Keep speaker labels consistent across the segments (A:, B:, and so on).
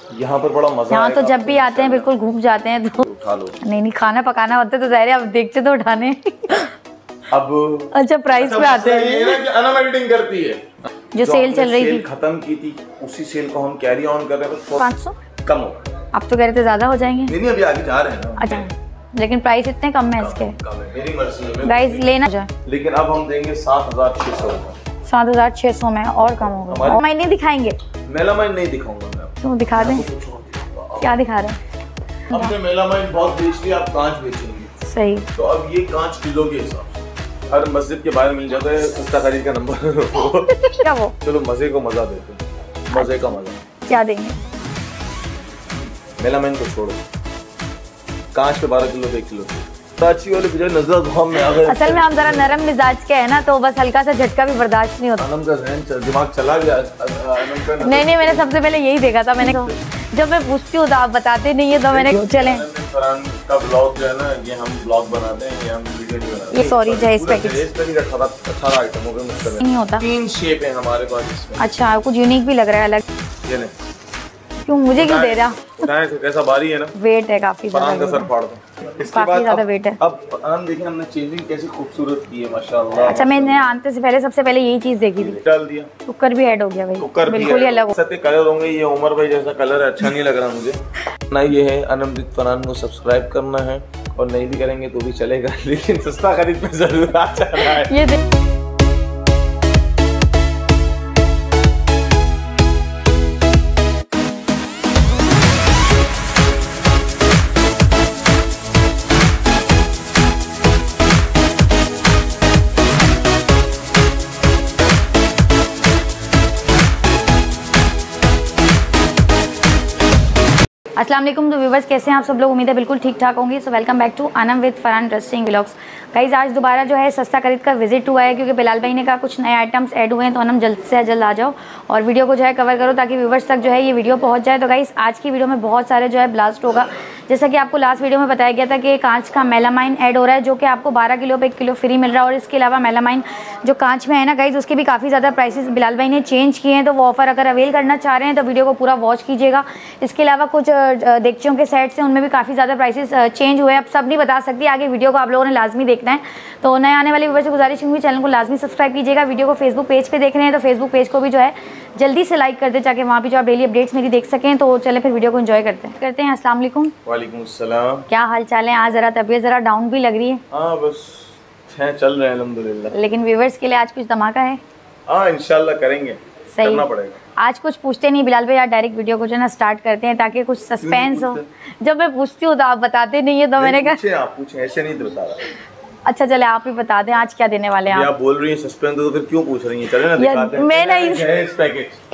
A: यहाँ पर बड़ा मजा
B: यहाँ तो जब भी आते हैं बिल्कुल घूम जाते हैं तो
A: उठा लो।
B: नहीं खाना पकाना होता है तो ज़ाहिर है अब देखते तो उठाने
A: अब
B: अच्छा प्राइस पे आते हैं।
A: ये ना कि अनम एडिटिंग करती है
B: जो सेल चल रही थी
A: खत्म की थी उसी सेल को हम कैरी ऑन कर रहे हैं।
B: 500
A: कम होगा।
B: आप तो कह रहे थे ज्यादा हो जाएंगे।
A: नहीं अभी आगे जा रहे हैं ना।
B: अच्छा लेकिन प्राइस इतने कम है इसके।
A: कम है मेरी मर्जी है
B: प्राइस लेना जाए
A: लेकिन अब हम देंगे 7600 का।
B: 7600 में और कम होगा। मैं नहीं दिखाएंगे
A: मेलामाइन नहीं दिखाऊंगा मैं।
B: क्यों दिखा दें क्या दिखा रहे हैं।
A: हमने मेलामाइन बहुत बेच लिया आप कांच बेचेंगे।
B: सही
A: तो अब ये कांच किलो के हिसाब से हर मस्जिद के बाहर मिल जाता है सस्ता खरीद का नंबर
B: क्या वो
A: चलो मजे को मजा देते हैं मजे का मजा
B: क्या देंगे।
A: मेलामाइन को छोड़ो कांच पे 12 किलो 1 किलो अच्छी वाली बजाय नजर हम में अगर
B: असल में हम जरा नरम मिजाज के है ना तो बस हल्का सा झटका भी बर्दाश्त नहीं होता।
A: अनम का जहन दिमाग चला गया
B: नहीं मैंने सबसे पहले यही देखा था। मैंने जब मैं पूछती हूँ तो आप बताते नहीं है तो मैंने चले
A: का ब्लॉग जो है ना ये हम ब्लॉग बनाते हैं ये हम वीडियो नहीं बनाते।
B: ये सॉरी जहेज पैकेज
A: 18 आइटमों के मुश्किल
B: नहीं होता।
A: 3 शेप है हमारे पास इसमें।
B: अच्छा कुछ यूनिक भी लग रहा है अलग।
A: ये नहीं
B: क्यों मुझे क्यों दे रहा।
A: उठाए तो कैसा भारी है ना
B: वेट है काफी
A: ज्यादा सर फाड़ दो। इसके
B: काफी ज्यादा वेट है।
A: अब हम देखें हमने चेंजिंग कैसी खूबसूरत की है माशाल्लाह।
B: अच्छा मैंने आने से पहले सबसे पहले यही चीज देखी थी।
A: डाल दिया
B: कुकर भी ऐड हो गया भाई।
A: कुकर
B: बिल्कुल ही अलग
A: सत्य कलर होंगे ये उमर भाई जैसा कलर है अच्छा नहीं लग रहा मुझे ना। ये है अनम विद फरहान को सब्सक्राइब करना है और नहीं भी करेंगे तो भी चलेगा लेकिन सस्ता खरीद पे जरूर आ जाना है। ये
B: अस्सलाम वालेकुम। तो व्यूवर्स कैसे हैं आप सब लोग। उम्मीद है बिल्कुल ठीक ठाक होंगे। So welcome back to Anam with Farhan interesting vlogs. Guys आज दोबारा जो है सस्ता खरीद का विजिट हुआ है क्योंकि बिलाल भाई ने कहा कुछ नए आइटम्स ऐड हुए हैं तो अनम जल्द से जल्द आ जाओ और वीडियो को जो है कवर करो ताकि व्यूवर्स तक जो है ये वीडियो पहुंच जाए। तो गाइस आज की वीडियो में बहुत सारे जो है ब्लास्ट होगा। जैसा कि आपको लास्ट वीडियो में बताया गया था कि कांच का मेलामाइन ऐड हो रहा है जो कि आपको 12 किलो पे 1 किलो फ्री मिल रहा है। और इसके अलावा मेलामाइन जो कांच में है ना गाइस उसके भी काफ़ी ज़्यादा प्राइसेस बिलाल भाई ने चेंज किए हैं। तो वो ऑफर अगर अवेल करना चाह रहे हैं तो वीडियो को पूरा वॉच कीजिएगा। इसके अलावा कुछ देगचियों के सेट्स हैं उनमें भी काफ़ी ज़्यादा प्राइसेस चेंज हुए हैं। अब सब नहीं बता सकती आगे वीडियो को आप लोगों ने लाजमी देखना है। तो नए आने वाले व्यूअर्स से गुजारिश होगी चैनल को लाजमी सब्सक्राइब कीजिएगा। वीडियो को फेसबुक पेज पे देख रहे हैं तो फेसबुक पेज को भी जो है जल्दी से लाइक कर दे ताकि वहाँ पे जो आप डेली अपडेट्स मेरी देख सकें। तो चले फिर वीडियो को एंजॉय करते हैं। अस्सलाम वालेकुम।
A: वालेकुम अस्सलाम।
B: क्या हाल चाल है। आज ज़रा तबीयत ज़रा डाउन भी लग रही है।
A: हाँ बस चल रहे हैं अल्हम्दुलिल्लाह।
B: लेकिन व्यूअर्स के लिए आज कुछ धमाका है।
A: हाँ इंशाल्लाह करेंगे।
B: सही
A: करना पड़ेगा।
B: आज कुछ पूछते नहीं बिलाल भाई आज डायरेक्ट वीडियो को जो है ना स्टार्ट करते हैं ताकि कुछ सस्पेंस हो। जब मैं पूछती हूँ तो आप बताते नहीं है तो मैंने कहा
A: आप पूछे ऐसे नहीं बता रहा।
B: अच्छा चले आप ही बता दें आज क्या देने वाले हैं
A: आप बोल रही हैं सस्पेंस तो फिर क्यों पूछ रही हैं। चले ना दिखाते हैं।
B: मैं नहीं
A: जहेज पैकेज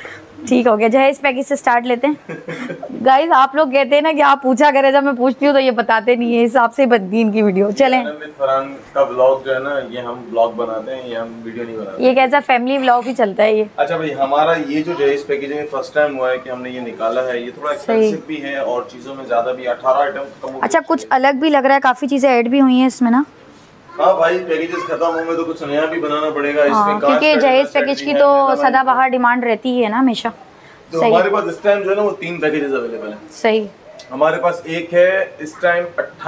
B: ठीक हो गया। जहेज पैकेज से स्टार्ट लेते हैं। गाइस आप लोग कहते हैं ना कि आप पूछा करें जब मैं पूछती हूँ तो ये बताते नहीं है हिसाब से बनती इनकी वीडियो। चलें
A: फरहान का ब्लॉग जो है ना ये हम ब्लॉग बनाते हैं ये हम वीडियो नहीं बनाते।
B: ये कैसा फैमिली ब्लॉग ही चलता है ये।
A: अच्छा भाई हमारा ये जो जहेज पैकेज है फर्स्ट टाइम हुआ है कि हमने ये निकाला है। ये थोड़ा एक्सपेंसिव भी है और चीजों में ज्यादा भी 18 आइटम। अच्छा
B: कुछ अलग भी लग रहा है काफी चीजें ऐड भी हुई हैं इसमें ना।
A: हाँ भाई पैकेजेस खत्म होंगे तो कुछ नया भी बनाना पड़ेगा। इसमें
B: क्योंकि जहेज पैकेज की तो सदाबहार डिमांड रहती है ना हमेशा।
A: तो हमारे पास इस टाइम जो है ना वो 3 पैकेजेस अवेलेबल है।
B: सही।
A: हमारे पास एक है इस टाइम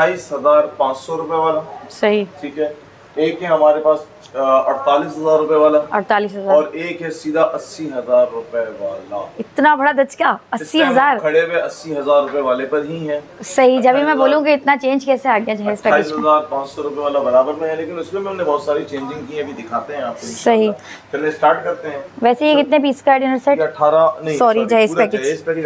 A: 28,500 रुपए वाला।
B: सही।
A: ठीक है। एक है हमारे पास 48,000 रुपए वाला।
B: 48,000
A: और एक है सीधा 80,000 रुपए वाला।
B: इतना बड़ा दचका 80,000
A: खड़े हुए 80,000 रुपए वाले पर ही है।
B: सही। जब भी मैं बोलूँगी इतना चेंज कैसे आ गया जहेज पैकेज में।
A: 28,500 रुपए वाला बराबर में है लेकिन उसमें हमने बहुत सारी चेंजिंग की है अभी दिखाते हैं आपको।
B: सही।
A: चलिए स्टार्ट करते हैं।
B: वैसे ये कितने पीस का डिनर सेट।
A: 18 नहीं
B: सॉरी जहेज पैकेज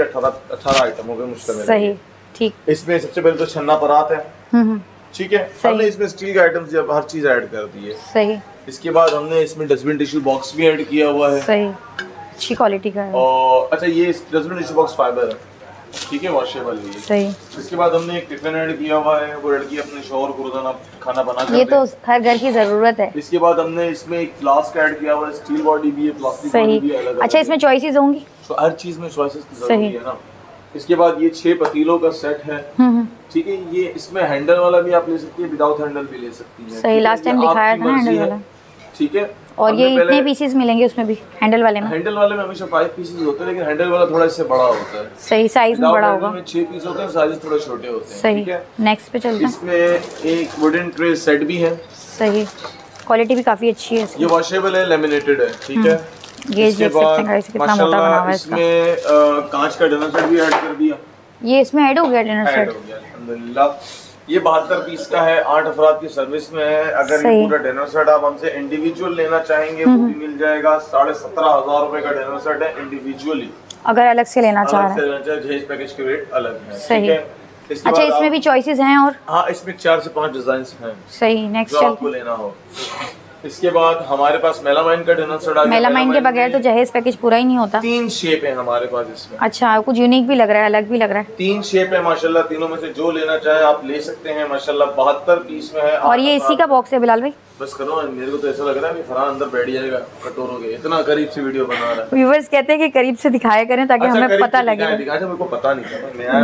A: 18 आइटमों के मुश्किल में।
B: सही ठीक।
A: इसमें सबसे पहले तो छन्ना परात है। ठीक है। हमने इसमें स्टील के आइटम्स हर चीज ऐड कर दी है।
B: सही।
A: इसके बाद हमने इसमें डस्टबिन टिश्यू बॉक्स भी ऐड किया हुआ है।
B: सही। अच्छी क्वालिटी का है।
A: और अच्छा ये डस्टबिन टिश्यू बॉक्स फाइबर है। ठीक है वॉशेबल है।
B: सही।
A: इसके बाद हमने एक टिफिन ऐड किया हुआ है वो लड़की अपने शौहर को रोजाना खाना बना कर
B: ये तो हर घर की जरूरत है।
A: इसके बाद हमने इसमें एक फ्लास्क ऐड किया हुआ है। स्टील बॉडी भी है प्लास्टिक बॉडी भी है अलग।
B: अच्छा इसमें चॉइसेस होंगी
A: तो हर चीज में चॉइसेस की जरूरत है ना। इसके बाद ये 6 पतीलों का सेट है। ठीक है। ये इसमें हैंडल वाला भी आप ले सकती है विदाउट हैंडल भी ले सकती है।
B: सही। लास्ट टाइम दिखाया था ना हैंडल वाला।
A: ठीक है।
B: और ये इतने पीसेस मिलेंगे उसमें भी हैंडल वाले में?
A: हैंडल वाले में हमेशा 5 पीसेस होते हैं, लेकिन हैंडल वाला थोड़ा इससे बड़ा होता है।
B: सही, साइज में बड़ा होगा।
A: 6 पीस होते हैं, साइज थोड़े छोटे होते हैं।
B: सही, नेक्स्ट पे चलते हैं।
A: इसमें एक वुडन ट्रे सेट भी है।
B: सही, क्वालिटी भी काफी अच्छी है।
A: ये वॉशेबल है, लेमिनेटेड है, ठीक है।
B: गेज देख सकते हैं गाइस कितना मोटा बना हुआ है इसका।
A: इसमें कांच का डिनर सेट भी ऐड कर दिया।
B: ये इसमें ऐड हो गया डिनर सेट?
A: ऐड हो गया अल्हम्दुलिल्लाह। ये 72 पीस का है, 8 अफराद की सर्विस में है। अगर ये पूरा डिनर सेट आप हमसे इंडिविजुअल लेना चाहेंगे वो भी मिल जाएगा। 17,500 रुपए का डिनर सेट है इंडिविजुअली। अगर अलग से लेना चाह रहे हैं, जहेज पैकेज के रेट अलग है।
B: सही है। अच्छा, इसमें भी चॉइसेस हैं? और
A: हाँ, इसमें 4 से 5 डिजाइन हैं।
B: सही, नेक्स्ट
A: जो आपको लेना हो। इसके बाद हमारे पास मेलामाइन का डिनर सेट आ गया।
B: मेलामाइन के बगैर तो जहेज पैकेज पूरा ही नहीं होता।
A: 3 शेप है हमारे पास इसमें।
B: अच्छा, कुछ यूनिक भी लग रहा है, अलग भी लग रहा है।
A: 3 शेप है माशाल्लाह, तीनों में से जो लेना चाहे आप ले सकते हैं माशाल्लाह। 72 पीस में है।
B: और ये इसी का बॉक्स है बिलाल भाई?
A: बस करो, मेरे को तो ऐसा लग रहा है कि फरहान अंदर बैठ जाएगा कटोरों के, इतना करीब से वीडियो बना रहा है।
B: व्यूअर्स कहते हैं कि करीब से दिखाया करें ताकि हमें पता लगे।
A: अच्छा, मेरे को पता नहीं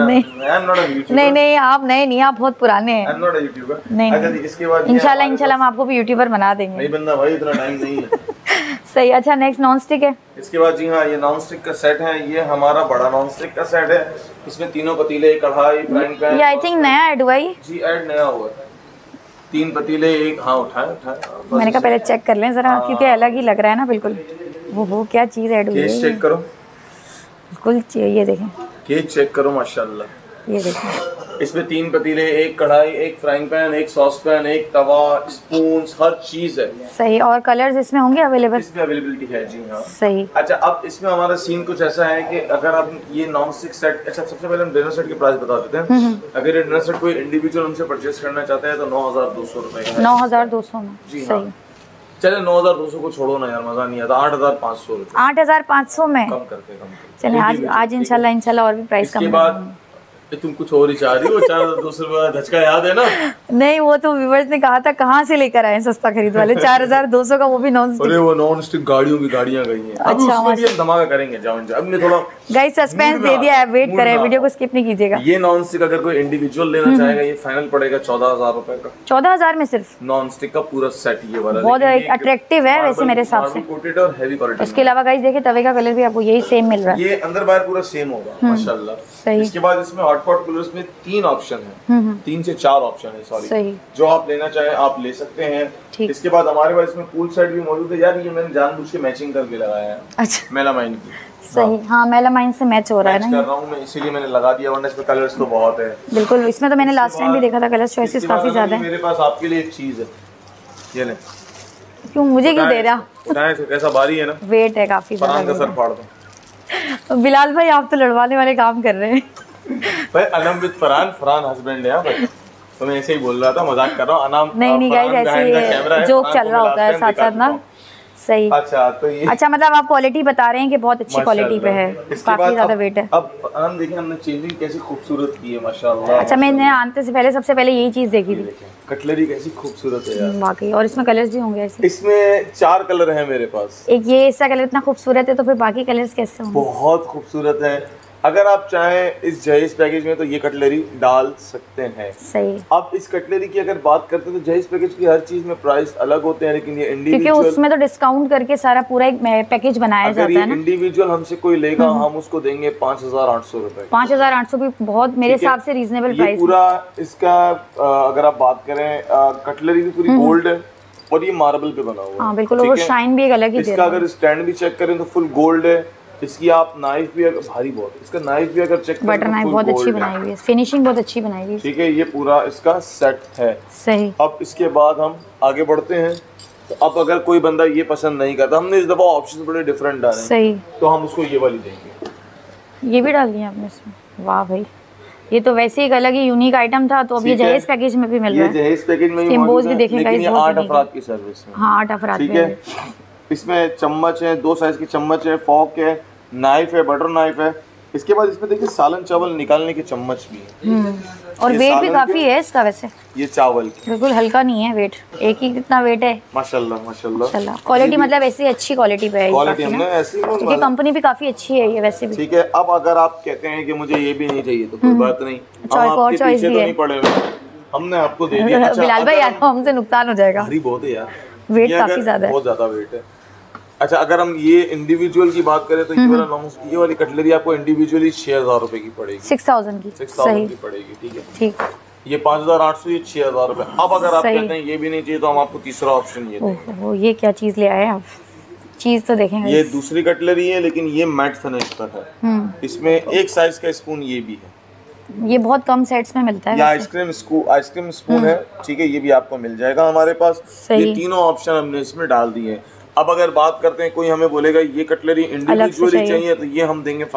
A: था।
B: नहीं, आप नए नहीं, आप बहुत पुराने हैं। नहीं,
A: इसके बाद
B: इंशाल्लाह हम आपको भी यूट्यूबर बना देंगे।
A: नहीं बनना भाई, इतना टाइम नहीं है।
B: सही। अच्छा, नेक्स्ट नॉन स्टिक है।
A: इसके बाद जी हाँ, ये नॉन स्टिक का सेट है। ये हमारा बड़ा नॉन स्टिक का सेट है। इसमें तीनों पतीले, कढ़ाई, फ्राइंग पैन।
B: ये आई थिंक नया ऐड हुआ है जी?
A: ऐड नया हुआ है। 3 पतीले, एक, हाँ उठाए।
B: मैंने कहा पहले चेक कर लें जरा, क्योंकि अलग ही लग रहा है ना बिल्कुल। वो क्या चीज ऐड हुई है?
A: केज चेक करो
B: बिल्कुल। ये देखें,
A: केज चेक करो माशाल्लाह।
B: ये देखें,
A: इसमें 3 पतीले, एक कढ़ाई, एक फ्राइंग पैन, एक सॉस पैन, एक तवा, स्पून, हर चीज है।
B: सही। और कलर्स इसमें होंगे अवेलेबल?
A: इसमें अवेलेबिलिटी है जी हाँ।
B: सही।
A: अच्छा, अब इसमें हमारा सीन कुछ ऐसा है कि अगर आप ये नॉन स्टिक सेट, अच्छा सबसे पहले हम डिनर सेट के प्राइस बता देते हैं। अगर ये डिनर सेट कोई इंडिविजुअल हमसे परचेस करना चाहते हैं तो 9,200 रुपए का है।
B: 9,200 में?
A: जी
B: सही।
A: हाँ। चले 9,200 को छोड़ो ना यार, मजा नहीं आता। 8,500 रुपए।
B: 8,500 में
A: कम करते
B: चले। आज इंशाल्लाह और भी प्राइस कम
A: करेंगे। तुम कुछ और ही चाह रही हो। 4,200 रुपए धचका याद है ना?
B: नहीं, वो तो व्यूअर्स ने कहा था कहाँ से लेकर आए सस्ता खरीद वाले। 4,200 का, वो भी नॉन स्टिक।
A: अरे वो नॉन स्टिक गाड़ियों की गाड़ियाँ गई हैं।
B: अच्छा,
A: उसमें भी हम धमाका करेंगे। जाओ अब मैं थोड़ा
B: गाइस सस्पेंस दे दिया है, वेट करें, वीडियो को स्किप नहीं कीजिएगा।
A: ये नॉन स्टिक अगर कोई इंडिविजुअल लेना चाहेगा, ये फाइनल पड़ेगा 14,000 रुपए का।
B: 14,000 में सिर्फ
A: नॉन स्टिक का पूरा सेट ये वाला।
B: बहुत अट्रैक्टिव है वैसे मेरे हिसाब से।
A: कोटेड और हेवी क्वालिटी।
B: उसके अलावा गाइस देखिए, तवे का कलर भी आपको यही सेम मिल रहा है।
A: ये अंदर बाहर पूरा सेम होगा माशाल्लाह।
B: सही।
A: इसके बाद इसमें हॉट पॉट कूलर्स में 3 ऑप्शन है। 3 से 4 ऑप्शन है, सॉरी। जो आप लेना चाहे आप ले सकते हैं। इसके बाद हमारे पास इसमें पूल साइड भी मौजूद है। यार ये मैंने जानबूझ के मैचिंग करके लगाया है।
B: अच्छा,
A: मेलामाइन की।
B: सही। हाँ, मेलामाइन से मैच हो रहा है ना,
A: कर रहा हूँ मैं, इसीलिए मैंने लगा दिया, वरना इसमें कलर्स तो बहुत है।
B: बिल्कुल, इसमें तो मैंने लास्ट टाइम भी देखा था, कलर चॉइसेस काफी ज्यादा है।
A: मेरे पास आपके लिए एक चीज है, ये ले।
B: क्यों, मुझे क्यों दे रहा?
A: उठाएं तो कैसा भारी है ना,
B: वेट है काफी
A: फरहान का सर फाड़ दो।
B: बिलाल भाई आप तो लड़वाने वाले काम कर रहे हैं।
A: भाई अनम विद फरहान हस्बैंड है भाई। तो मैं ऐसे ही बोल रहा था, मजाक कर रहा हूँ। अनम
B: नहीं गाइस, ऐसे जोक चल रहा होता है साथ साथ ना। सही।
A: अच्छा, तो ये
B: अच्छा, मतलब आप क्वालिटी बता रहे हैं कि बहुत अच्छी क्वालिटी पे है, काफी ज्यादा वेट है।
A: अब हम देखिए हमने चेंजिंग कैसी खूबसूरत की है माशाल्लाह।
B: अच्छा, मैंने आने से पहले सबसे पहले यही चीज देखी थी।
A: कटलरी कैसी खूबसूरत है यार
B: वाकई। और इसमें कलर्स भी होंगे ऐसे?
A: इसमें 4 कलर हैं मेरे पास।
B: एक ये इसका कलर इतना खूबसूरत है, तो फिर बाकी कलर्स कैसे होंगे?
A: बहुत खूबसूरत है। अगर आप चाहें इस जहेज पैकेज में तो ये कटलरी डाल सकते हैं।
B: सही।
A: अब इस कटलरी की अगर बात करते हैं तो जहेज पैकेज की हर चीज में प्राइस अलग होते हैं, लेकिन ये इंडिविजुअल,
B: क्योंकि उसमें तो डिस्काउंट करके सारा पूरा एक पैकेज बनाया जाता है ना।
A: इंडिविजुअल हमसे कोई लेगा, हम उसको देंगे 5,800 रुपए।
B: 5,800 भी बहुत मेरे हिसाब से रीजनेबल प्राइस।
A: पूरा इसका अगर आप बात करें, कटलरी भी पूरी गोल्ड है और ये मार्बल पे बना हुआ है।
B: हाँ बिल्कुल, वो शाइन भी एक अलग ही दे
A: रहा है। इसका अगर स्टैंड भी चेक करें तो फुल गोल्ड है। इसकी आप नाइफ भी अगर भारी बहुत है, इसका नाइफ भी अगर चेक करें, बटर नाइफ
B: बहुत अच्छी बनाई हुई है, फिनिशिंग बहुत अच्छी बनाई हुई है।
A: ठीक है, ये पूरा इसका सेट है।
B: सही।
A: अब इसके बाद हम आगे बढ़ते हैं। तो अब अगर कोई बंदा ये पसंद नहीं करता, हमने इस दफा ऑप्शन बड़े डिफरेंट डाले।
B: सही।
A: तो हम उसको ये वाली देंगे।
B: ये भी डाल दिया आपने इसमें? वाह भाई, ये तो वैसे एक अलग ही यूनिक आइटम था। तो अब ये जहेज पैकेज में भी मिल रहा है।
A: ये जहेज पैकेज में
B: एम्बोस भी देखें गाइस, बहुत
A: 8 अफराद की सर्विस में।
B: हाँ 8 अफराद।
A: ठीक है, इसमें चम्मच है, 2 साइज की चम्मच है, फॉर्क है, नाइफ है, बटर नाइफ है। इसके बाद इसमें देखिए सालन चावल निकालने की चम्मच भी है।
B: और वेट भी काफी है इसका वैसे।
A: ये चावल
B: बिल्कुल हल्का नहीं है, वेट एक ही कितना वेट है।
A: माशाल्लाह माशाल्लाह।
B: क्वालिटी मतलब ऐसी अच्छी क्वालिटी पे है।
A: क्वालिटी हमने ऐसी
B: क्योंकि कंपनी भी काफी अच्छी है ये वैसे भी।
A: ठीक है, अब अगर आप कहते हैं कि मुझे ये भी नहीं चाहिए तो कोई बात नहीं,
B: हम आपके पीछे तो
A: नहीं पड़े हुए, हमने आपको दे दिया।
B: बिलाल भाई यार हमसे नुकसान हो जाएगा।
A: भारी बहुत है यार।
B: वेट काफी ज्यादा है,
A: बहुत ज्यादा वेट है। अच्छा, अगर हम ये इंडिविजुअल की बात करें तो ये वाली कटलरी आपको इंडिविजुअली 6,000 रुपए की पड़ेगी,
B: 6,000 की
A: पड़ेगी। ठीक है,
B: ठीक।
A: ये 5,800, ये 6,000 रुपए। अब अगर आप कहते हैं ये भी नहीं चाहिए तो हम आपको तीसरा ऑप्शन ये देंगे।
B: ये क्या चीज ले आए आप, चीज तो देखेंगे।
A: ये दूसरी कटलरी है लेकिन ये मैट फिनिश पर है। इसमें एक साइज का स्पून ये भी है,
B: ये बहुत कम सेट्स में मिलता है।
A: ये आइसक्रीम स्पून है। ठीक है, ये भी आपको मिल जाएगा हमारे पास। ये तीनों ऑप्शन हमने इसमें डाल दिए हैं। अब अगर बात करते हैं, कोई हमें बोलेगा ये कटलरी इंडिविजुअली चाहिए तो ये हम देंगे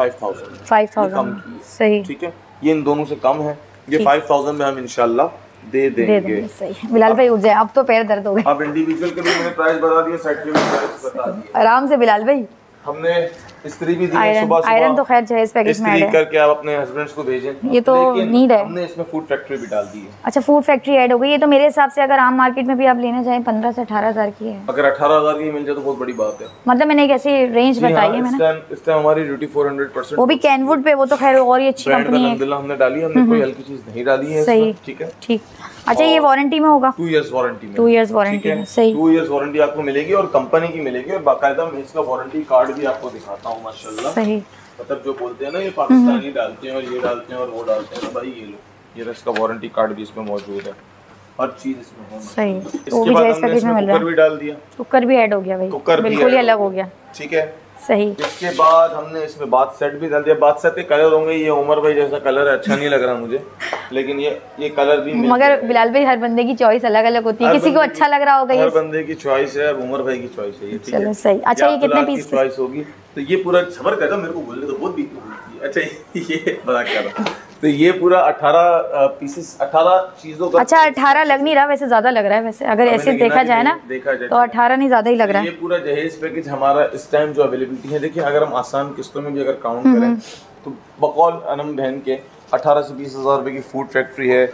A: 5,000
B: सही।
A: ठीक है, ये इन दोनों से कम है, ये 5,000 में हम इंशाल्लाह दे देंगे।
B: सही। बिलाल भाई उठ जाए, अब तो पैर दर्द हो गए।
A: अब इंडिविजुअल के भी मैंने प्राइस बता दिया, सेट के भी प्राइस बता दिया।
B: आराम से बिलाल भाई।
A: हमने इस्त्री भी दी है सुबह।
B: आयरन तो खैर जहेज पैकेज में
A: इस्त्री करके आप अपने हस्बैंड्स को भेजें,
B: ये तो नीड है।
A: हमने इसमें फूड फैक्ट्री भी डाल दी है।
B: अच्छा, फूड फैक्ट्री ऐड हो गई। ये तो मेरे हिसाब से अगर आम मार्केट में भी आप लेना चाहें 15 से 18,000 की है।
A: अगर 18,000 की मिल जाए तो बहुत बड़ी बात है।
B: मतलब मैंने एक ऐसी रेंज बताई है मैंने।
A: इस टाइम हमारी ड्यूटी 400%,
B: वो भी कैनवुड पे, वो तो खैर और ही अच्छी कंपनी है।
A: अल्हम्दुलिल्लाह हमने डाली, हमने कोई हल्की चीज नहीं डाली है।
B: सही,
A: ठीक है,
B: ठीक। अच्छा, ये वारंटी में होगा?
A: 2 इयर्स वारंटी में।
B: 2 इयर्स वारंटी में, सही।
A: 2 इयर्स वारंटी आपको मिलेगी और कंपनी की मिलेगी, और बाकायदा मैं इसका वारंटी कार्ड भी आपको दिखाता हूँ माशाल्लाह।
B: सही।
A: मतलब जो बोलते हैं ना ये पाकिस्तानी डालते हैं और ये डालते हैं और वो डालते हैं, तो भाई ये लो, ये इसका वारंटी कार्ड भी इसमें मौजूद है, हर चीज इसमें है।
B: सही।
A: इसके बाद हमने इसमें कुकर भी डाल दिया।
B: कुकर भी ऐड हो गया भाई,
A: कुकर
B: बिल्कुल ही अलग हो गया।
A: ठीक है,
B: सही।
A: इसके बाद हमने इसमें बाथ सेट भी डाल दिया। बाथ सेट के कलर होंगे, ये उमर भाई जैसा कलर है, अच्छा नहीं लग रहा मुझे, लेकिन ये कलर भी
B: मगर बिलाल भाई हर बंदे की चॉइस अलग अलग होती है, किसी को अच्छा लग रहा होगा,
A: हर बंदे की चॉइस है। अब उमर भाई की चॉइस है ये, ठीक है।
B: चलो सही। अच्छा, ये कितने पीस की
A: चॉइस होगी? तो ये पूरा सबर करता मेरे को बोलने तो बहुत बीती हुई थी। अच्छा, ये मजाक कर रहा हूं। तो ये पूरा 18 पीसेस, 18 चीजों का।
B: अच्छा, 18 लग नहीं रहा, वैसे ज्यादा लग रहा है। वैसे अगर ऐसे देखा जाए ना तो 18 नहीं, ज्यादा ही लग रहा है।
A: ये पूरा जहेज पैकेज हमारा इस टाइम जो अवेलेबिलिटी है, देखिए अगर हम आसान किस्तों में भी अगर काउंट करें तो बकौल अनम बहन के 18 से 20,000 रुपए की फूड फैक्ट्री है,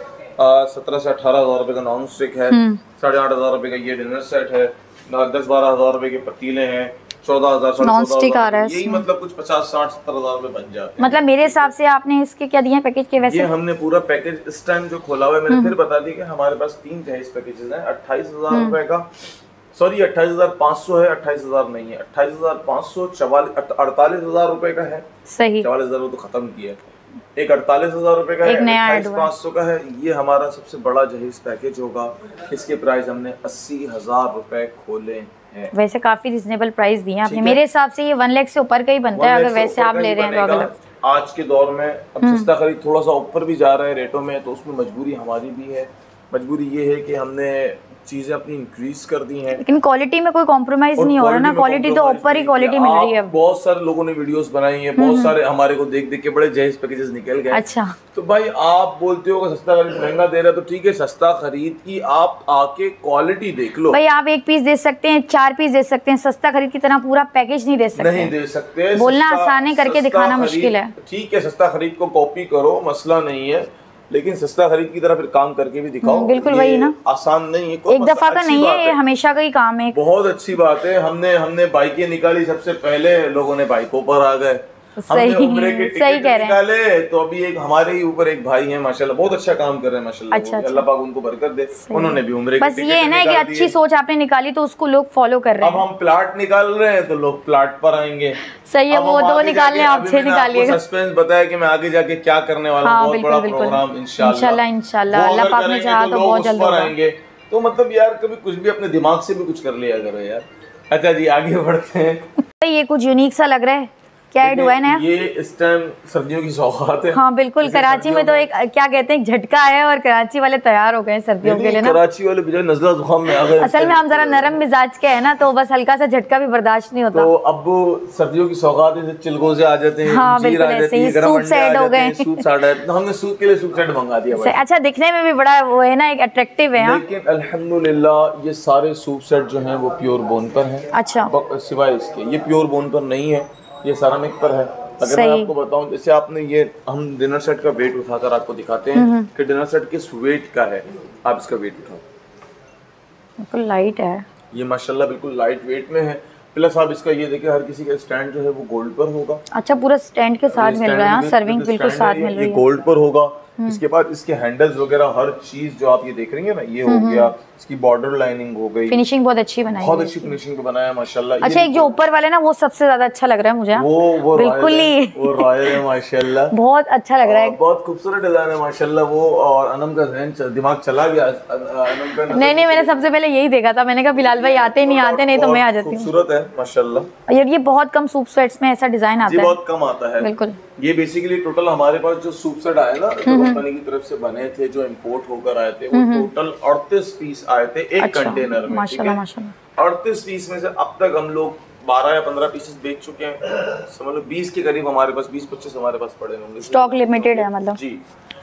A: 17 से 18,000 रुपए का नॉन स्टिक है, 8,500 रुपए का ये डिनर सेट है, 10-12,000 रुपए के पतीले हैं, 14,000
B: नॉन स्टिक आ रहा है।
A: यही मतलब कुछ 50-60-70,000 रुपए बन जाते हैं।
B: मतलब मेरे हिसाब से आपने इसके क्या दिए हैं पैकेज के? वैसे
A: ये हमने पूरा पैकेज इस टाइम जो खोला हुआ है, मैंने फिर बता दी कि हमारे पास 3 जहेज पैकेजेस हैं। 28,000 रुपए का, सॉरी 28,500 है, 28,000 नहीं है, 28,500, 48,000 रुपए का है।
B: सही।
A: 44,000 तो खत्म किया, एक 48,000 रुपए का है, 28,500 का है। ये हमारा सबसे बड़ा जहेज पैकेज होगा। इसके प्राइस हमने 80,000 रुपए खोले हैं।
B: वैसे काफी रिजनेबल प्राइस दिए आपने। मेरे हिसाब से ये 1 लाख से ऊपर का ही बनता है अगर वैसे आप ले रहे हैं तो। अगला
A: आज के दौर में अब सस्ता खरीद थोड़ा सा ऊपर भी जा रहा है रेटों में, तो उसमें मजबूरी हमारी भी है। मजबूरी ये है कि हमने चीजें अपनी इंक्रीज कर दी हैं,
B: लेकिन क्वालिटी में कोई कॉम्प्रोमाइज नहीं हो रहा ना। क्वालिटी तो ऊपर ही क्वालिटी मिल रही है।
A: बहुत सारे लोगों ने वीडियोस बनाई है, बहुत सारे हमारे को देख देख के बड़े जहेज पैकेजेस निकल गए।
B: अच्छा,
A: तो भाई आप बोलते हो कि सस्ता खरीद महंगा दे रहा है, तो ठीक है, सस्ता खरीद की आप आके क्वालिटी देख लो
B: भाई। आप 1 पीस दे सकते हैं, 4 पीस दे सकते हैं, सस्ता खरीद की तरह पूरा पैकेज नहीं दे सकते।
A: नहीं दे सकते,
B: बोलना आसान है, करके दिखाना मुश्किल है।
A: ठीक है, सस्ता खरीद को कॉपी करो, मसला नहीं है, लेकिन सस्ता खरीद की तरह फिर काम करके भी दिखाओ।
B: बिल्कुल वही ना,
A: आसान नहीं है,
B: एक दफा का नहीं है, ये हमेशा का ही काम है।
A: बहुत अच्छी बात है। हमने बाइकें निकाली, सबसे पहले लोगों ने बाइकों पर आ गए। हमने उम्रे के टिकट निकाले, तो अभी एक हमारे ही ऊपर एक भाई हैं माशाल्लाह, बहुत अच्छा काम कर रहे हैं माशाल्लाह। अच्छा, अल्लाह पाक उनको बरकत दे। उन्होंने भी उम्रे के
B: बस ये है ना कि अच्छी सोच आपने निकाली तो उसको लोग फॉलो कर रहे हैं।
A: अब हम प्लाट निकाल रहे हैं तो लोग प्लाट पर आएंगे।
B: सही है, वो 2 निकाल लें, आप 6 निकालिएगा।
A: सस्पेंस बताया कि मैं आगे जाके क्या करने वाला हूं। बहुत बड़ा प्रोग्राम इंशाल्लाह
B: अल्लाह पाक ने चाहा तो बहुत जल्द
A: आएंगे। तो मतलब यार कभी कुछ भी अपने दिमाग से भी कुछ कर लिया करो यार। अच्छा जी, आगे बढ़ते हैं।
B: ये कुछ यूनिक सा लग रहा है, क्या ऐड हुआ है नया?
A: ये इस टाइम सर्दियों की सौगात है।
B: हाँ बिल्कुल, कराची में तो एक क्या कहते हैं झटका आया और कराची वाले तैयार हो गए सर्दियों के लिए ना।
A: कराची वाले बेचारे नज़ला जुकाम में आ गए।
B: असल में हम जरा नरम मिजाज के है ना, तो बस हल्का सा झटका भी बर्दाश्त नहीं होता।
A: तो अब सर्दियों की सौगात है, चिलगोज़े आ जाते हैं,
B: हाँ बिल्कुल ऐसे ही, सूप सेट हो गए।
A: तो हमने सूप के लिए सूप सेट मंगा दिया।
B: अच्छा, दिखने में भी बड़ा वो है ना, एक अट्रैक्टिव है।
A: लेकिन अल्हम्दुलिल्लाह ये सारे सूप सेट जो हैं वो प्योर बोन पर हैं।
B: अच्छा,
A: सिवाय इसके ये प्योर बोन पर नहीं है, ये सेरामिक पर है। अगर मैं आपको बताऊं, जैसे आपने ये, हम डिनर सेट का वेट उठाकर आपको दिखाते हैं कि डिनर सेट किस वेट का है। आप इसका वेट उठाओ,
B: बिल्कुल लाइट है
A: ये माशाल्लाह, बिल्कुल लाइट वेट में है। प्लस आप इसका ये देखिए, हर किसी का स्टैंड जो है वो गोल्ड पर होगा।
B: अच्छा, पूरा स्टैंड के साथ मिल रहा है, सर्विंग बिल्कुल साथ मिल रही है,
A: ये गोल्ड पर होगा। इसके बाद इसके हैंडल्स वगैरह हर चीज जो आप ये देख रही है ना, ये हो गया इसकी बॉर्डर लाइनिंग हो गई,
B: फिनिशिंग बहुत अच्छी बनाई,
A: बहुत अच्छी फिनिशिंग पे बनाया माशाल्लाह।
B: अच्छा एक जो ऊपर वाले ना वो सबसे ज्यादा अच्छा लग रहा है मुझे,
A: वो
B: बिल्कुल ही
A: वो रॉयल है माशाल्लाह,
B: बहुत अच्छा लग रहा है,
A: बहुत खूबसूरत डिजाइन है माशाल्लाह वो। और अनम का जहन दिमाग चला गया अनम का।
B: नहीं मैंने सबसे पहले यही देखा था, मैंने कहा बिलाल भाई आते नहीं आते, नहीं तो मैं आ जाती हूँ।
A: खूबसूरत है माशाल्लाह।
B: यार ये बहुत कम सूप सेट्स में ऐसा डिजाइन आता है,
A: बहुत कम आता है
B: बिल्कुल।
A: ये बेसिकली टोटल हमारे पास जो सूप सेट आए ना कंपनी की तरफ से बने थे, जो इंपोर्ट होकर आए थे, वो टोटल 38 पीस आए थे एक कंटेनर में।
B: माशाल्लाह माशाल्लाह।
A: 38 पीस में से अब तक हम लोग 12 या 15 पीसेस बेच चुके हैं, समझ लो 20 के करीब हमारे पास, 20-25 हमारे पास पड़े होंगे,
B: स्टॉक लिमिटेड है मतलब
A: जी।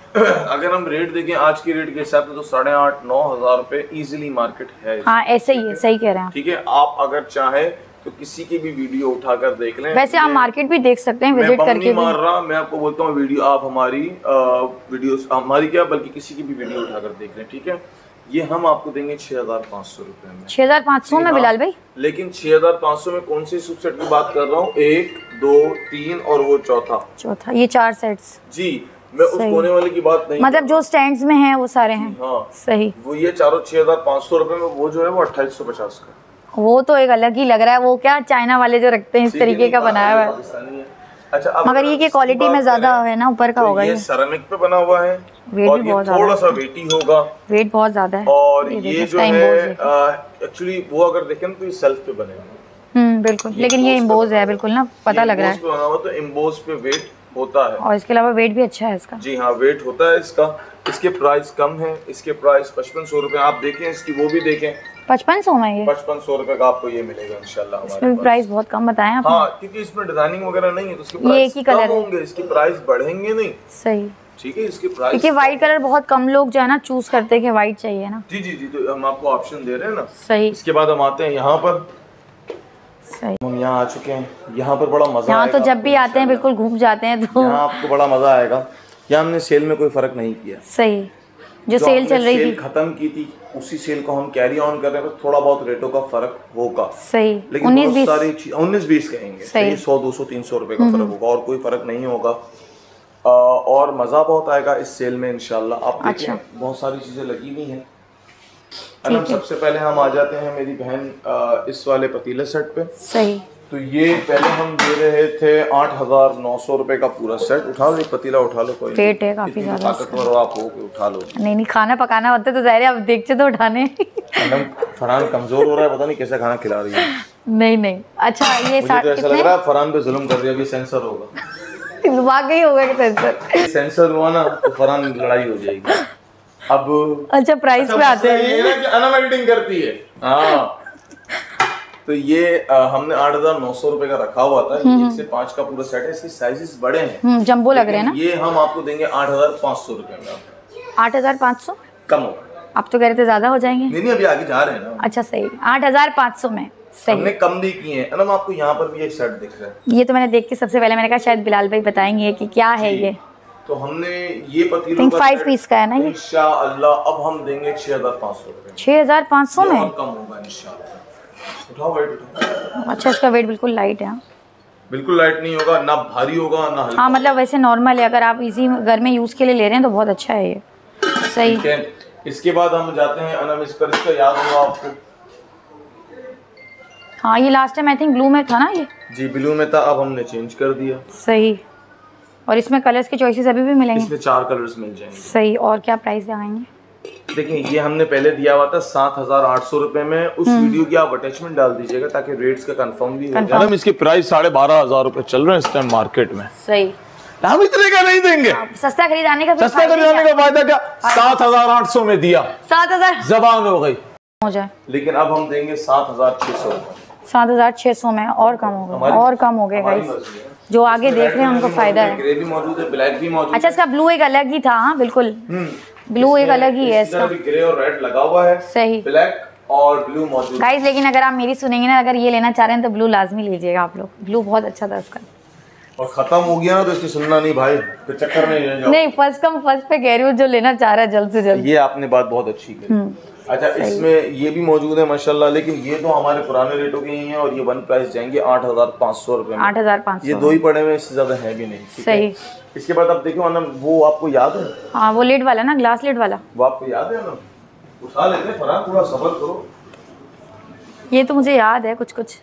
A: अगर हम रेट देखें आज की रेट के हिसाब से तो 8,500-9 हजार रुपए इजीली मार्केट है।
B: हाँ ऐसे ही है, सही कह रहे हैं,
A: ठीक है। आप अगर चाहे तो किसी की भी वीडियो उठाकर देख लें,
B: वैसे आप मार्केट भी देख सकते हैं विजिट करके भी।
A: मार रहा मैं आपको बोलता हूँ वीडियो, आप हमारी वीडियोस हमारी क्या बल्कि किसी की भी वीडियो उठाकर देख लें, ठीक है। ये हम आपको देंगे 6,500 रुपए में,
B: 6,500 में बिलाल भाई।
A: लेकिन 6,500 में कौन से सूप सेट की बात कर रहा हूँ, 1 2 3 और वो चौथा,
B: ये 4 सेट्स
A: जी। मैं उस कोने वाले की बात नहीं,
B: मतलब जो स्टैंड्स में है वो सारे हैं।
A: हाँ
B: सही।
A: वो ये चारों 6,500 रुपए में, वो जो है वो 2,850 का,
B: वो तो एक अलग ही लग रहा है, वो क्या चाइना वाले जो रखते हैं इस तरीके का बनाया हुआ है।
A: अच्छा अब
B: मगर ये की क्वालिटी में ज्यादा है ना, ऊपर का होगा
A: ये सेरेमिक पे बना हुआ है,
B: वेट
A: और
B: भी
A: ये
B: बहुत
A: थोड़ा सा वेटी होगा,
B: वेट बहुत ज्यादा है।
A: और ये जो है एक्चुअली वो अगर देखें तो ये सेल्फ पे बने हुए,
B: बिल्कुल, लेकिन ये इम्बोज है बिल्कुल ना, पता लग रहा है
A: बना हुआ, तो इम्बोज पे वेट होता है,
B: और इसके अलावा वेट भी अच्छा है इसका।
A: जी हाँ वेट होता है इसका। इसके प्राइस कम है, इसके प्राइस 5,500 रुपए, आप देखें इसकी वो भी देखें
B: 5,500 में, ये
A: 5,500 रुपए का आपको ये मिलेगा इंशाल्लाह।
B: इसमें प्राइस बहुत कम बताया आपने।
A: हाँ क्योंकि इसमें डिजाइनिंग वगैरह नहीं है तो इसके
B: ये एक ही कलर
A: होंगे, इसके प्राइस बढ़ेंगे नहीं।
B: सही,
A: ठीक है। इसके प्राइस
B: क्योंकि व्हाइट कलर बहुत कम लोग जो है ना चूज करते हैं कि व्हाइट चाहिए ना।
A: जी जी जी, तो हम आपको ऑप्शन दे रहे हैं ना।
B: सही।
A: इसके बाद हम आते हैं यहाँ पर,
B: सही,
A: हम यहाँ आ चुके हैं, यहाँ पर बड़ा मजा
B: यहाँ
A: आएगा।
B: तो जब भी आते हैं बिल्कुल घूम जाते हैं, तो
A: यहाँ आपको बड़ा मजा आएगा। यहाँ हमने सेल में कोई फर्क नहीं किया।
B: सही, जो सेल चल रही थी
A: खत्म की थी उसी सेल को हम कैरी ऑन कर रहे हैं, थोड़ा बहुत रेटों का फर्क होगा।
B: सही,
A: लेकिन 19-20 कहेंगे, सही 100-200-300 रुपए का फर्क होगा, और कोई फर्क नहीं होगा। और मजा बहुत आएगा इस सेल में इंशाल्लाह। आप देखें बहुत सारी चीजें लगी हुई हैं। सबसे पहले हम आ जाते हैं मेरी बहन इस वाले पतीले सेट पे।
B: सही।
A: तो ये पहले हम दे रहे थे 8,900 रुपए का पूरा सेट। उठा लो एक पतीला, उठा लो, कोई
B: पेट है काफी ज्यादा,
A: ताकतवर आप हो के उठा लो।
B: नहीं खाना पकाना होता तो जाहिर है, अब देखते तो उठाने।
A: फरहान कमजोर हो रहा है, पता नहीं कैसा खाना खिला रही है।
B: नहीं अच्छा ये
A: मुझे तो ऐसा लग रहा है फरहान पे जुल्म कर दिया, अभी सेंसर होगा।
B: वाकई होगा कि सेंसर
A: सेंसर हुआ ना तो फरहान लड़ाई हो जाएगी। अब
B: अच्छा प्राइस पे आते हैं,
A: ये ना कि अनम एडिटिंग करती है। हाँ तो ये हमने 8,900 रुपए का रखा हुआ था। 1 से 5 का पूरा सेट है, इसके साइजेस बड़े हैं,
B: जंबो लग रहे हैं ना।
A: ये हम आपको देंगे 8,500 रुपए में।
B: 8,500
A: कम होगा,
B: आप तो कह रहे थे ज्यादा हो जाएंगे।
A: नहीं अभी आगे जा रहे हैं ना।
B: अच्छा सही, 8,500 में सही,
A: हमने कम नहीं किए हैं। अनम आपको यहाँ पर भी एक सेट दिख रहा है,
B: ये तो मैंने देख के सबसे पहले मैंने कहा शायद बिलाल भाई बताएंगे कि क्या है ये।
A: तो हमने ये पतीलों का
B: 5 पीस का है ना ये,
A: इंशाअल्लाह अब हम देंगे 6,500 रुपए।
B: 6,500 में
A: कम होगा इंशाअल्लाह। उठाओ वेट उठाओ।
B: अच्छा इसका वेट बिल्कुल लाइट है,
A: बिल्कुल लाइट नहीं होगा, ना भारी होगा ना हल्का।
B: हाँ मतलब वैसे नॉर्मल है, अगर आप इजी घर में यूज के लिए ले रहे हैं तो बहुत अच्छा है ये। सही।
A: ठीक है। इसके बाद हम जाते हैं अनम इस पर, इसका याद होगा आपको।
B: हाँ ये last time I think blue में था ना ये।
A: जी ब्लू में था, अब हमने चेंज कर दिया।
B: सही। और इसमें कलर्स के चॉइसेस अभी भी मिलेंगे,
A: इसमें 4 कलर्स मिल जाएंगे।
B: सही। और क्या प्राइस लगाएंगे?
A: देखिए ये हमने पहले दिया हुआ था 7,800 रुपए में। उस वीडियो की आप अटैचमेंट डाल दीजिएगा ताकि रेट्स का कंफर्म भी हो जाए। इसके प्राइस 12,500 रुपए चल रहे हैं इस टाइम मार्केट में।
B: सही।
A: हम इतने का नहीं देंगे,
B: सस्ता खरीदाने का
A: सस्ता खरीदाने का फायदा क्या? 7,800 में दिया,
B: 7,000
A: जबान हो गई
B: हो जाए,
A: लेकिन अब हम देंगे 7,600 रुपए।
B: 7,600 में और कम हो गए, और कम हो गए गाइस। जो आगे देख रहे हैं उनको फायदा है।
A: ग्रे भी मौजूद है, ब्लैक भी मौजूद है।
B: अच्छा इसका ब्लू एक अलग ही था। हाँ बिल्कुल, ब्लू एक अलग ही है इसका।
A: ग्रे और रेड लगा हुआ है।
B: सही।
A: ब्लैक और ब्लू मौजूद
B: गाइस लेकिन अगर आप मेरी सुनेंगे ना, अगर ये लेना चाह रहे हैं तो ब्लू लाजमी लीजिएगा आप लोग। ब्लू बहुत अच्छा था इसका।
A: और खत्म हो गया ना तो इसकी सुनना नहीं भाई, तो चक्कर नहीं ले जाओ।
B: नहीं फर्स्ट कम फर्स्ट पे कह रही हूँ, जो लेना चाह रहा है जल्द से जल्द।
A: ये आपने बात बहुत अच्छी करी। अच्छा इसमें ये भी मौजूद है माशाल्लाह, लेकिन ये तो हमारे पुराने रेटों के ही हैं और ये वन प्राइस जाएंगे 8,500 रुपए में।
B: 8,500
A: ये दो ही पड़े हुए, इससे ज्यादा है भी नहीं।
B: सही।
A: इसके बाद आप देखो ना, वो आपको याद है?
B: हाँ वो लिड वाला ना, ग्लास लिड वाला,
A: वो आपको याद है ना? उठा लेते हैं फरहान, थोड़ा सब्र करो।
B: ये तो मुझे याद है कुछ कुछ,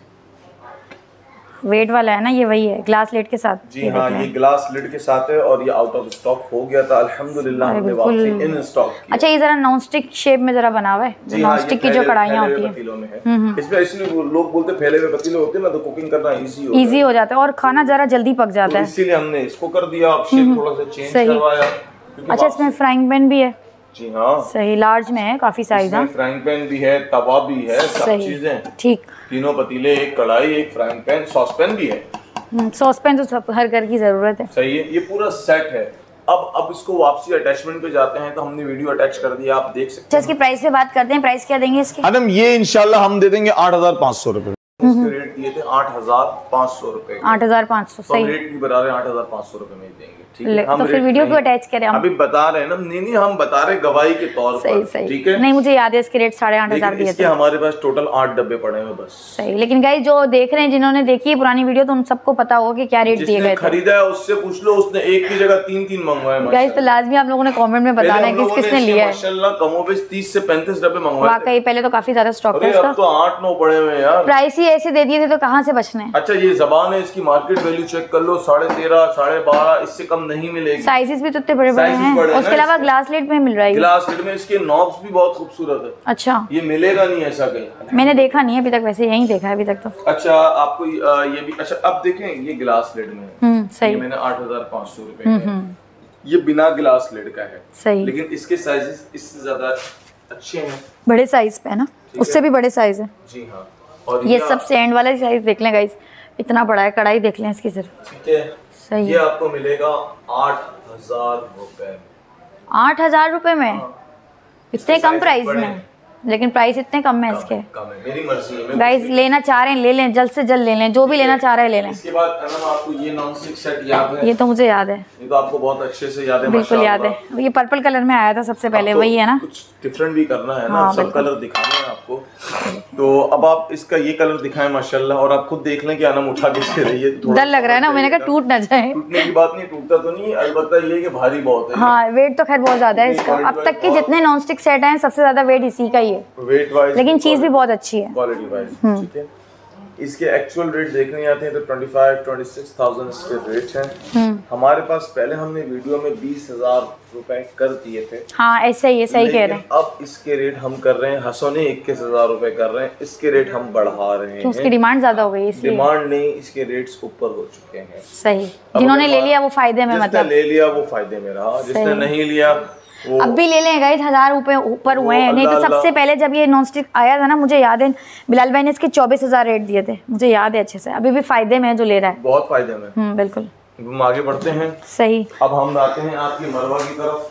B: वेट वाला है ना ये, वही है ग्लास लिड के साथ।
A: जी हाँ, ये ग्लास लिड के साथ है और ये आउट ऑफ स्टॉक हो गया था, अल्हम्दुलिल्लाह हमने वापसी इन स्टॉक की।
B: अच्छा, ये जरा नॉन स्टिक शेप में जरा बना हुआ है, नॉन स्टिक की जो कढ़ाइयाँ होती है
A: इसमें, इसलिए लोग बोलते हैं फैले हुए पतीले होते हैं ना, तो कुकिंग करना इजी हो
B: जाता है और खाना जरा जल्दी पक जाता है,
A: इसीलिए हमने इसको कर दिया, अब शेप थोड़ा सा चेंज करवाया।
B: अच्छा, इसमें फ्राइंग पैन भी है?
A: जी हाँ, सही,
B: लार्ज में है काफी साइज। हाँ,
A: फ्राइंग पैन भी है, तवा भी है, सब चीजें
B: ठीक,
A: तीनों पतीले, एक कढ़ाई, एक फ्राइंग पैन, सॉस पैन भी है।
B: सॉस पैन तो सब हर घर की जरूरत है।
A: सही है, ये पूरा सेट है। अब इसको वापसी अटैचमेंट पे जाते हैं, तो हमने वीडियो अटैच कर दिया, आप देख सकते हैं।
B: इसकी प्राइस पे बात करते हैं, प्राइस क्या देंगे इसके?
A: मैडम ये इंशाल्लाह हम दे देंगे 8,500 रुपए। इसके रेट दिए थे 8,500 रुपए।
B: 8,500, सही
A: रेट भी बता रहे हैं, 8,500 रुपए में देंगे। ठीक है,
B: तो फिर वीडियो क्यों अटैच करें हम?
A: अभी बता रहे हैं ना, नहीं हम बता रहे गवाही के तौर पर। ठीक है,
B: नहीं मुझे याद है इसके रेट 8,500 दिए थे।
A: हमारे पास टोटल 8 डब्बे पड़े हैं बस।
B: सही, लेकिन गाइस जो देख रहे हैं, जिन्होंने देखी है पुरानी वीडियो, तो उन सबको पता होगा कि क्या रेट दिए गए थे।
A: खरीदा है उससे पूछ लो, उसने एक की जगह 3 मंगवाए।
B: गाइस तो लाजमी आप लोगों ने कमेंट में बताना है कि किसने लिया है।
A: माशाल्लाह कमोबेश 30 से 35 डब्बे मंगवाए।
B: वाकई पहले तो काफी ज्यादा स्टॉक था इसका।
A: अब तो 8-9 पड़े हुए हैं यार।
B: प्राइस ही ऐसे दे दिए थे तो कहाँ से बचने हैं।
A: अच्छा, ये जबान है, इसकी मार्केट वैल्यू चेक कर लो, 13.5, 12.5, इससे कम नहीं मिलेगी।
B: साइजेस भी तो इतने बड़े बड़े हैं, उसके अलावा ग्लास लिड में मिल रहा है।
A: ग्लास लिड में इसके नॉब्स भी बहुत खूबसूरत है।
B: अच्छा,
A: ये मिलेगा नहीं ऐसा कहीं, मैंने
B: देखा नहीं है अभी तक, वैसे यही देखा है अभी तक तो।
A: अच्छा, आपको ये भी अच्छा, अब देखें ये ग्लास लिड में
B: सही,
A: ये मैंने 8,500 रुपए, ये बिना ग्लास लिड का है।
B: सही,
A: लेकिन इसके साइजेस इससे ज्यादा अच्छे हैं,
B: बड़े साइज पे है ना, उससे भी बड़े साइज है।
A: जी हाँ, और
B: ये सबसे एंड वाला साइज देख लें गाइस, इतना बड़ा है, कढ़ाई देख लें इसकी सिर्फ।
A: ठीक है, सही, ये आपको मिलेगा 8,000 रुपए।
B: 8,000 रुपए में? इतने कम प्राइस में? लेकिन प्राइस इतने कम है इसके।
A: कम है, मेरी मर्जी है।
B: गाइस लेना चाह रहे हैं ले लें, जल्द से जल्द ले लें, जो भी लेना चाह रहा है ले लें।
A: इसके बाद आपको ये नॉन स्टिक सेट याद है?
B: ये तो मुझे याद है,
A: ये तो आपको बहुत अच्छे से याद है।
B: बिल्कुल याद है, ये पर्पल कलर में आया था सबसे पहले, वही है ना?
A: कुछ डिफरेंट भी करना है ना, सब कलर दिखाने हैं आपको। तो अब आप इसका ये कलर दिखाएं माशाल्लाह, और आप खुद देख लें कि अनम उठा के रही है।
B: डर लग रहा है ना, मैंने कहा टूट ना जाए।
A: टूटने की बात नहीं, टूटता तो नहीं, अलबत्ता ये कि भारी बहुत है।
B: हाँ, वेट तो खैर बहुत ज्यादा है इसका। अब तक के जितने नॉन स्टिक सेट हैं सबसे ज्यादा वेट इसी का ही है,
A: वेट वाइज,
B: लेकिन चीज भी बहुत अच्छी है,
A: क्वालिटी वाइज। ठीक है, इसके एक्चुअल रेट देखने आते हैं तो 25-26,000 इसके रेट हैं। हमारे पास पहले हमने वीडियो में 20,000 रुपए कर दिए थे।
B: हाँ ऐसे ही है, सही कह रहे हैं।
A: अब इसके रेट हम कर रहे हैं, हसोने 21,000 रुपए कर रहे हैं, इसके रेट हम बढ़ा रहे हैं।
B: उसकी डिमांड ज्यादा हो गई इसलिए?
A: डिमांड नहीं, इसके रेट्स ऊपर हो चुके हैं।
B: सही, जिन्होंने ले लिया वो फायदे में, मतलब
A: ले लिया वो फायदे में रहा, जिसने नहीं लिया
B: अब भी ले लें गाइस, 1,000 रुपए ऊपर हुए हैं। नहीं तो सबसे पहले जब ये नॉन स्टिक आया था ना, मुझे याद है बिलाल भाई ने इसके 24,000 रेट दिए थे, मुझे याद है अच्छे से। अभी भी फायदे में है जो ले रहा है,
A: बहुत फायदे में।
B: बिल्कुल।
A: हम आगे बढ़ते हैं।
B: सही,
A: अब हम आते हैं आपकी मरवा की तरफ।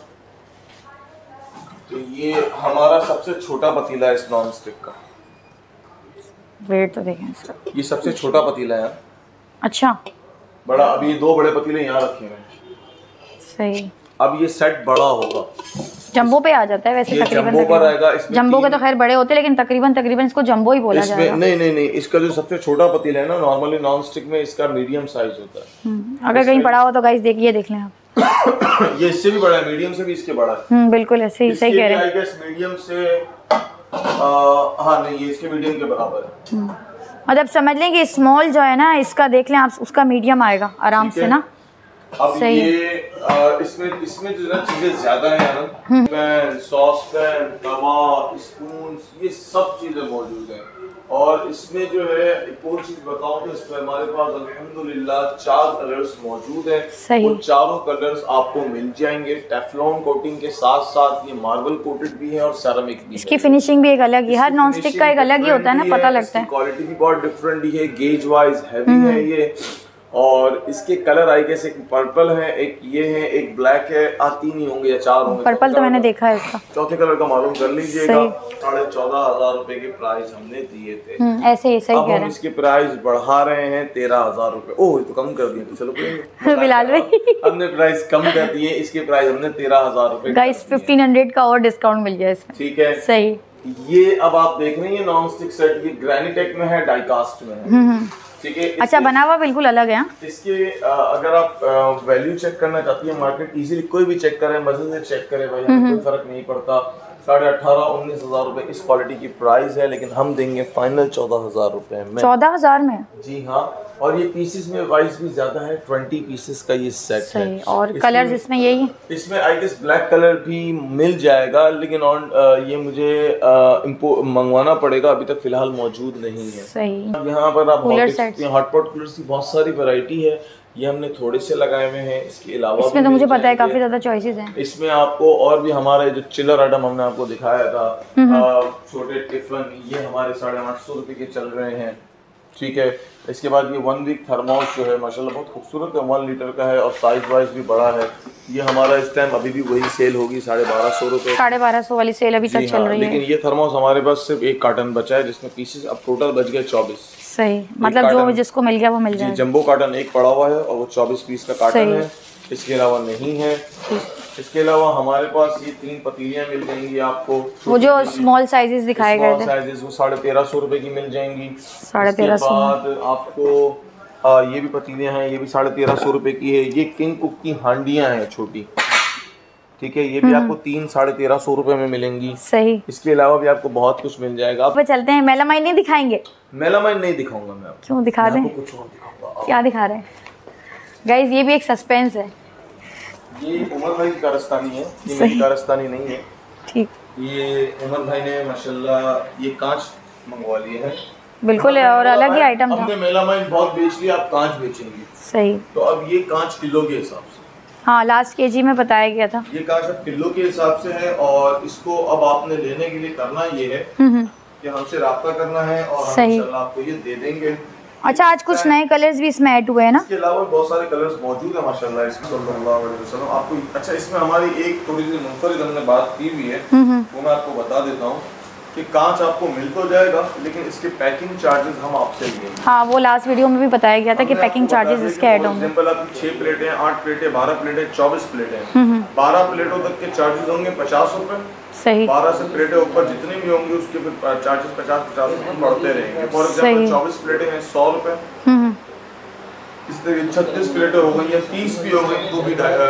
A: तो ये हमारा सबसे छोटा पतीला है इस नॉन स्टिक का,
B: वेट तो देखें इसका,
A: ये सबसे छोटा पतीला है।
B: अच्छा,
A: बड़ा, अभी 2 बड़े पतीले यहाँ रखे हुए हैं।
B: सही,
A: अब ये सेट बड़ा होगा,
B: जंबो पे आ जाता है वैसे, तकरीबन जंबो के तो खैर बड़े होते हैं, लेकिन तकरीबन इसको जंबो ही बोला जाएगा।
A: नहीं, इसका जो सबसे छोटा पतीला है ना, नॉर्मली नॉन स्टिक में इसका मीडियम साइज होता है।
B: अगर कहीं पड़ा हो तो गाइस देखिए, देख लें आप।
A: ये इससे भी बड़ा है, मीडियम से भी इसके बड़ा है।
B: बिल्कुल ऐसे ही, सही कह रहे हैं।
A: मीडियम से हाँ नहीं, ये इसके मीडियम के बराबर है।
B: मतलब समझ लें कि स्मॉल जो है ना, इसका देख लें आप, उसका मीडियम आएगा आराम से ना।
A: अब ये इसमें जो है चीजें ज्यादा है ना, पैन, सॉस पैन, तवा, स्पून, ये सब चीजें मौजूद हैं। और इसमें जो है एक और चीज बताऊं तो इसमें हमारे पास अल्हम्दुलिल्लाह 4 कलर्स मौजूद हैं। वो चारों कलर्स आपको मिल जाएंगे टेफ्लॉन कोटिंग के साथ साथ, ये मार्बल कोटेड भी है और सेरामिक भी।
B: इसकी फिनिशिंग भी एक अलग है, हर नॉन स्टिक का एक अलग ही होता है ना, पता लगता है।
A: क्वालिटी भी बहुत डिफरेंट ही है, गेज वाइज हैवी है ये। और इसके कलर आई गेस एक पर्पल है, एक ये है, एक ब्लैक है, 3 ही होंगे या 4 होंगे।
B: पर्पल तो मैंने देखा है इसका।
A: चौथे कलर का मालूम कर लीजिएगा। 14,500 रुपए के प्राइस हमने दिए थे।
B: ऐसे ही, सही कह रहे हैं।
A: हम इसके प्राइस बढ़ा रहे हैं 13,000 रुपए। ओह, तो कम कर दिए, तो चलो
B: बिलाल भाई
A: हमने प्राइस कम कर दिए, इसके प्राइस हमने 13,000 रुपए।
B: गाइस 1500 का और डिस्काउंट मिल गया इसमें।
A: ठीक है, सही। ये अब आप देख रहे हैं नॉन स्टिक सेट, ये ग्रेनिटेक में है, डाइकास्ट में है। ठीक है,
B: अच्छा, बना हुआ बिल्कुल अलग है।
A: इसके अगर आप वैल्यू चेक करना चाहती है मार्केट, इजीली कोई भी चेक करें, वजन से चेक करें भाई, हमें कोई फर्क नहीं पड़ता। 18,000-19,000 रुपए इस क्वालिटी की प्राइस है, लेकिन हम देंगे फाइनल 14,000 रुपए में।
B: 14,000 में?
A: जी हाँ, और ये पीसेस में वाइज भी ज्यादा है, 20 पीसेस का ये सेट है।
B: और कलर्स इसमें यही? इसमें
A: आई गेस ब्लैक कलर भी मिल जाएगा, लेकिन ये मुझे मंगवाना पड़ेगा, अभी तक फिलहाल मौजूद नहीं है।
B: सही।
A: यहाँ पर आप हॉटपॉट कूलर्स की बहुत सारी वैरायटी है, ये हमने थोड़े से लगाए हुए हैं। इसके अलावा
B: इसमें तो मुझे पता है काफी ज्यादा चॉइसेस हैं।
A: इसमें आपको और भी हमारे जो चिलर आइटम हमने आपको दिखाया था, छोटे टिफिन, ये हमारे 850 रुपए के चल रहे हैं, ठीक है। इसके बाद ये 1 वीक थर्मोस जो है माशाल्लाह बहुत खूबसूरत है, 1 लीटर का है और साइज वाइज भी बड़ा है। ये हमारा इस टाइम अभी भी वही सेल होगी 1250 रुपए,
B: 1250 वाली सेल अभी तक चल रही है।
A: लेकिन ये थर्मोस हमारे पास सिर्फ 1 कार्टन बचा है, जिसमें पीसेस अब टोटल बच गए 24।
B: सही, मतलब जो जिसको मिल गया वो मिल जाएगा।
A: जंबो कार्टन 1 पड़ा हुआ है और वो 24 पीस का कार्टन है, इसके अलावा नहीं है। इसके अलावा हमारे पास ये 3 पतीलियां मिल जाएंगी आपको, वो जो स्मॉल साइजेस दिखाए गए थे, साइजेस वो 1350 रुपए की मिल जाएंगी। 1350। बाद आपको ये भी पतीलियां हैं, ये भी 1350 रुपए की है। ये किंग कुक की हांडियां हैं छोटी, ठीक है, ये भी आपको 300-1350 रुपए में मिलेंगी। सही। इसके अलावा भी आपको बहुत कुछ मिल जाएगा।
B: अब चलते हैं, मेलामाइन नहीं दिखाएंगे?
A: मेलामाइन नहीं दिखाऊंगा मैं आपको।
B: क्यों? दिखा दें, कुछ और दिखाऊंगा। क्या दिखा रहे हैं गाइस? ये भी एक सस्पेंस है।
A: ये उमर भाई की कारस्तानी है, ये मेरी कारस्तानी नहीं है।
B: ठीक।
A: ये उमर भाई ने माशाल्लाह ये कांच मंगवा लिए है,
B: बिल्कुल है, और अलग ही आइटम था।
A: हमने मेलामाइन बहुत बेच लिया, आप कांच बेचेंगे।
B: सही।
A: तो अब ये कांच किलो के हिसाब से,
B: हाँ लास्ट केजी में बताया गया था, ये
A: कांच अब किलो के हिसाब से है। और इसको अब आपने लेने के लिए करना ये है कि हमसे राब्ता करना है और हम इंशाल्लाह आपको ये दे देंगे।
B: अच्छा, आज कुछ नए कलर्स भी इसमें ऐड हुए हैं ना?
A: इसके अलावा बहुत सारे कलर्स मौजूद है माशाल्लाह इसमें, सल्लल्लाहु अलैहि वसल्लम। आपको अच्छा, इसमें हमारी एक थोड़ी सी मुनफरिद हमने बात की हुई है, वो मैं आपको बता देता हूँ कि कांच आपको मिल तो जाएगा, लेकिन इसके पैकिंग चार्जेस हम आपसे लेंगे।
B: हाँ, वो लास्ट वीडियो में भी बताया गया था कि पैकिंग चार्जेस इसके ऐड होंगे।
A: एग्जांपल आपकी 6 प्लेटें, 8 प्लेटें, 12 प्लेटें, 24 प्लेटें, 12 प्लेटों तक के चार्जेस होंगे 50 रुपए। सही। 12 से प्लेटें ऊपर जितनी भी होंगी उसके फिर चार्जेस 50-50 रुपए बढ़ते रहेंगे। फॉर एग्जांपल 24 प्लेटें हैं 100 रुपए, इस तरह 36 प्लेटें हो गई या 30 भी हो गई तो भी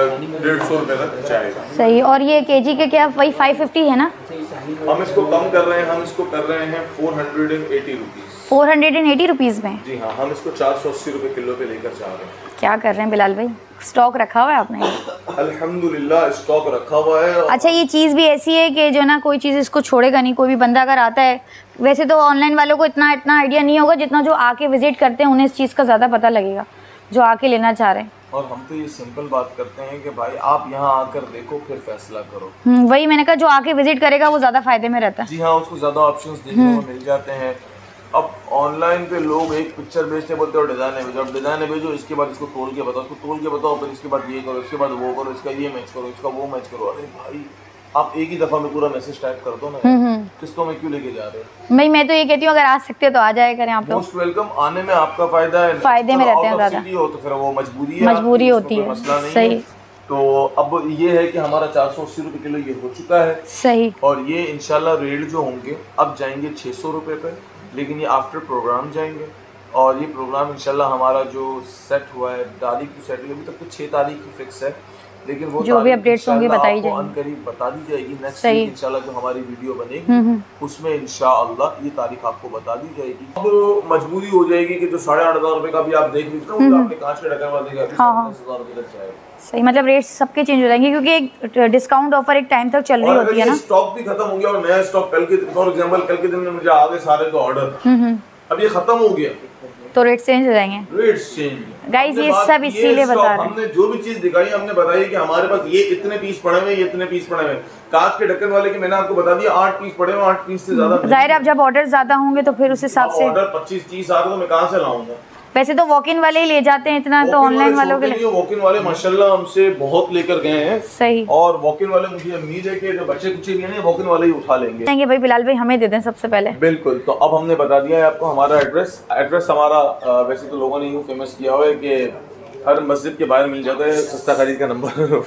A: 150 रुपए तक जाएगा।
B: सही। और ये केजी के क्या वही 550 है ना?
A: हम इसको कम कर रहे हैं, हम इसको कर रहे हैं 480 रुपीज।
B: 480 रुपीज में?
A: जी हाँ, हम इसको 480 रुपए किलो पे लेकर जा रहे हैं।
B: क्या कर रहे हैं बिलाल भाई, स्टॉक रखा हुआ है आपने?
A: अल्हम्दुलिल्लाह स्टॉक रखा हुआ है।
B: अच्छा, ये चीज़ भी ऐसी है कि जो ना कोई चीज़ इसको छोड़ेगा नहीं, कोई भी बंदा अगर आता है, वैसे तो ऑनलाइन वालों को इतना आइडिया नहीं होगा जितना जो आके विजिट करते हैं उन्हें इस चीज़ का ज़्यादा पता लगेगा, जो आके लेना चाह रहे हैं।
A: और हम तो ये सिंपल बात करते हैं कि भाई आप यहाँ आकर देखो फिर फैसला करो।
B: वही मैंने कहा, जो आके विजिट करेगा वो ज्यादा फायदे में रहता है।
A: जी हाँ, उसको ज्यादा ऑप्शंस देखने को मिल जाते हैं। अब ऑनलाइन पे लोग एक पिक्चर भेजते बोलते हो डिजाइन भेजो, अब डिजाइन भेजो, इसके बाद इसको तोल के बताओ, उसको तोल के बताओ, फिर इसके बाद ये करो, इसके बाद वो करो, इसका ये मैच करो, इसका वो मैच करो। अरे भाई, आप एक ही दफा में पूरा मैसेज टाइप कर दो ना, किस्तों में क्यों लेके जा रहे हो?
B: भाई मैं तो ये कहती हूँ अगर आ सकते हो तो आ जाए करें आप लोग।
A: मोस्ट वेलकम, आने में आपका फायदा है,
B: फायदे में रहते हैं ज्यादा।
A: हो तो फिर वो मजबूरी है,
B: मजबूरी होती है,
A: मसला नहीं।
B: सही।
A: तो अब ये है कि हमारा 480 रुपए किलो ये हो चुका है।
B: सही।
A: और ये इंशाल्लाह रेट जो होंगे अब जाएंगे 600 रुपए पे, लेकिन ये आफ्टर प्रोग्राम जाएंगे। और ये प्रोग्राम इंशाल्लाह हमारा जो सेट हुआ है, तारीख की सेट हुई, अभी तक तो 6 तारीख की फिक्स है, लेकिन वो
B: जो भी अपडेट्स होंगी बताई जाएगी,
A: अनकरीब बता दी जाएगी। नेक्स्ट वीक इंशाल्लाह जो हमारी वीडियो बनेगी उसमें इंशाल्लाह ये तारीख आपको बता दी जाएगी। अब मजबूरी हो जाएगी कि जो 8,500 रुपए का भी आप देख लीजिए, आपने कांच के ढक्कन वाला देखा, 15,000 रुपए तक जाएगा।
B: सही, मतलब रेट्स सबके चेंज हो जाएंगे क्योंकि एक डिस्काउंट ऑफर एक टाइम तक चल रही होती है ना।
A: स्टॉक भी खत्म हो गया और नया स्टॉक कल के, फॉर एग्जांपल कल के दिन में मुझे आ गए सारे का ऑर्डर, अब ये खत्म हो गया
B: तो रेट चेंज हो जाएंगे।
A: रेट्स चेंज
B: गाइस, ये सब इसीलिए बता रहे हैं।
A: हमने जो भी चीज दिखाई हमने बताई कि हमारे पास ये इतने पीस पड़े हुए, ये इतने पीस पड़े हुए। कांच के ढक्कन वाले की मैंने आपको बता दिया 8 पीस पड़े हुए, 8 पीस से ज्यादा।
B: जाहिर है अब जब ऑर्डर ज्यादा होंगे तो फिर उस हिसाब से
A: ऑर्डर 25-30 आ रहे तो मैं कहां से लाऊंगा?
B: वैसे तो वॉक इन वाले ही ले जाते हैं इतना, तो ऑनलाइन वालों के लिए
A: वॉक इन वाले माशाल्लाह हमसे बहुत लेकर गए हैं।
B: सही।
A: और वॉक इन वाले मुझे उम्मीद है कि जो बच्चे कुछ नहीं, वॉक इन वाले ही उठा लेंगे।
B: भाई बिलाल भाई हमें दे दें सबसे पहले।
A: बिल्कुल। तो अब हमने बता दिया है आपको हमारा एड्रेस हमारा वैसे तो लोगों ने यूँ फेमस किया हुआ है कि हर मस्जिद के बाहर मिल जाता है सस्ता खरीद का नंबर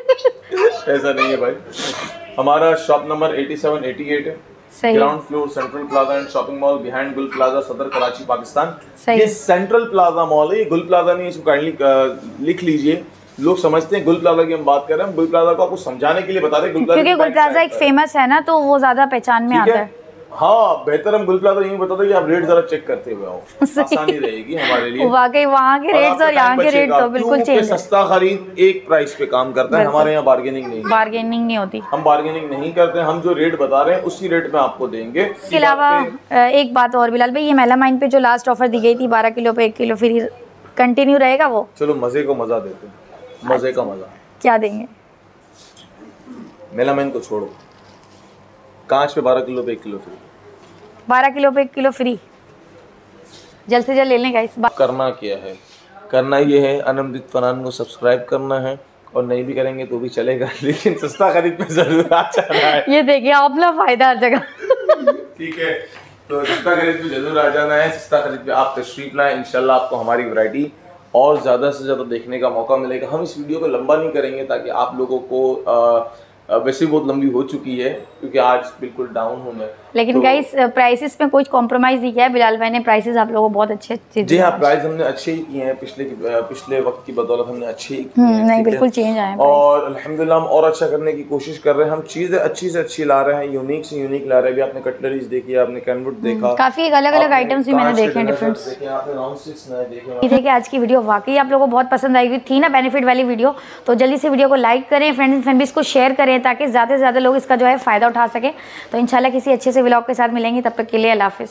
A: ऐसा नहीं है भाई। हमारा शॉप नंबर 87-88 है, ground floor, Central Plaza and shopping mall, behind Gul Plaza, Saddar Karachi, Pakistan. ये सेंट्रल प्लाजा मॉल है, ये गुल प्लाजा नहीं, इसको काइंडली लिख लीजिए। लोग समझते हैं गुल प्लाजा की हम बात कर रहे हैं, गुल प्लाजा को आपको समझाने के लिए बता रहे हैं,
B: क्योंकि गुल प्लाजा एक फेमस है ना, तो वो ज्यादा पहचान में आता है।
A: हाँ, बेहतर हम गुल प्लाजा यूँ बताते कि आप रेट जरा चेक करते हुए आओ, आसानी रहेगी हमारे लिए।
B: वाकई वहाँ के रेट्स और यहाँ के रेट तो बिल्कुल चेंज है।
A: सस्ता खरीद एक प्राइस पे काम करता है, हमारे यहाँ बार्गेनिंग नहीं
B: होती,
A: हम बार्गेनिंग नहीं करते, हम जो रेट बता रहे हैं उसी रेट में आपको देंगे।
B: इसके अलावा एक बात और बिलाल भाई, ये मेलामाइन पे जो लास्ट ऑफर दी गई थी 12 किलो पे 1 किलो फ्री, कंटिन्यू रहेगा वो? चलो
A: मजे को मजा देते हैं, मजे का मजा
B: क्या देंगे?
A: मेलामाइन को छोड़ो, कांच पे 12 किलो पे 1 किलो फ्री,
B: 12 किलो पे 1 किलो फ्री, जल्द से जल्द ले लें गाइस।
A: करना क्या है, करना ये है अनम विद फरहान को सब्सक्राइब करना है, और नहीं भी करेंगे तो भी चलेगा, लेकिन सस्ता खरीद पे जरूर आ जाना है।
B: ये देखिए आप लोग फायदा हर जगह।
A: ठीक है, तो सस्ता खरीद पे जरूर आ जाना है, सस्ता खरीद पे आप तशरीफ लाएं, इंशाल्लाह आपको हमारी वैरायटी और ज़्यादा से ज़्यादा देखने का मौका मिलेगा। हम इस वीडियो को लंबा नहीं करेंगे ताकि आप लोगों को वैसे बहुत लंबी हो चुकी है क्योंकि आज बिल्कुल डाउन हूँ मैं,
B: लेकिन गाइस प्राइसेस में कोई कॉम्प्रोमाइज़ नहीं किया है बिलाल भाई ने, प्राइसेस आप लोगों को बहुत अच्छे दिए।
A: जी हाँ, प्राइस हमने अच्छे ही किए हैं, पिछले वक्त की बदौलत हमने अच्छे ही किए हैं,
B: नहीं बिल्कुल चेंज आए
A: और अल्हम्दुलिल्लाह हम और अच्छा करने की कोशिश कर रहे हैं। हम चीज़ें अच्छी से अच्छी ला रहे हैं, यूनिक से यूनिक ला रहे हैं। आपने कटलरीज देखी, आपने कैनवुड देखा,
B: काफी अलग अलग आइटम्स भी मैंने देखे हैं, डिफरेंट। ये देखिए आज की वीडियो वाकई आप लोगों को बहुत पसंद आई थी ना, बेनिफिट वाली वीडियो, तो जल्दी से वीडियो को लाइक करें, फ्रेंड्स एंड फैमिलीज को शेयर करें ताकि ज़्यादा से ज़्यादा लोग इसका जो है फ़ायदा उठा सके। तो इंशाल्लाह किसी अच्छे से व्लॉग के साथ मिलेंगे, तब तक के लिए अल्लाह हाफ़िज़।